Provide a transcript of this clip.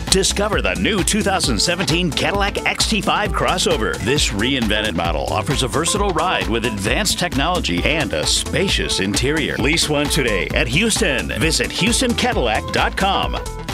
Discover the new 2017 Cadillac XT5 crossover. This reinvented model offers a versatile ride with advanced technology and a spacious interior. Lease one today at Huston. Visit HustonCadillac.com.